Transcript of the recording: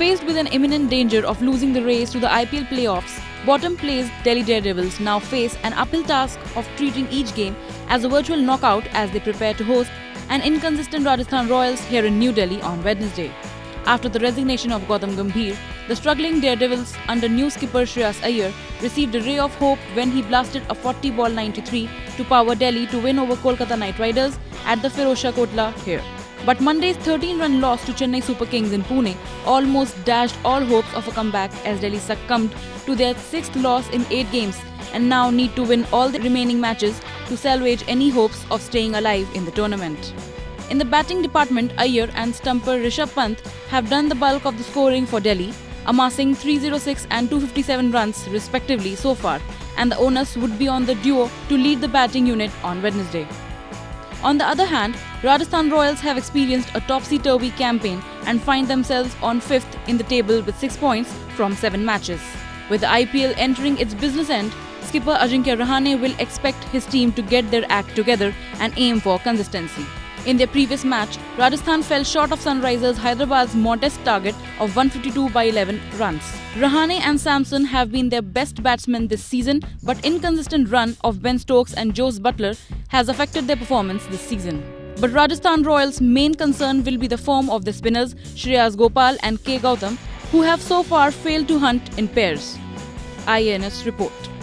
Faced with an imminent danger of losing the race to the IPL playoffs, bottom-placed Delhi Daredevils now face an uphill task of treating each game as a virtual knockout as they prepare to host an inconsistent Rajasthan Royals here in New Delhi on Wednesday. After the resignation of Gautam Gambhir, the struggling Daredevils under new skipper Shreyas Iyer received a ray of hope when he blasted a 40-ball 93 to power Delhi to win over Kolkata Knight Riders at the Firozshah Kotla here. But Monday's 13-run loss to Chennai Super Kings in Pune almost dashed all hopes of a comeback as Delhi succumbed to their 6th loss in 8 games and now need to win all the remaining matches to salvage any hopes of staying alive in the tournament. In the batting department, Iyer and stumper Rishabh Pant have done the bulk of the scoring for Delhi, amassing 306 and 257 runs respectively so far, and the onus would be on the duo to lead the batting unit on Wednesday. On the other hand, Rajasthan Royals have experienced a topsy-turvy campaign and find themselves on 5th in the table with 6 points from 7 matches. With the IPL entering its business end, skipper Ajinkya Rahane will expect his team to get their act together and aim for consistency. In their previous match, Rajasthan fell short of Sunrisers Hyderabad's modest target of 152 by 11 runs. Rahane and Samson have been their best batsmen this season, but inconsistent run of Ben Stokes and Jos Buttler has affected their performance this season. But Rajasthan Royals' main concern will be the form of the spinners Shreyas Gopal and K. Gautam, who have so far failed to hunt in pairs. IANS report.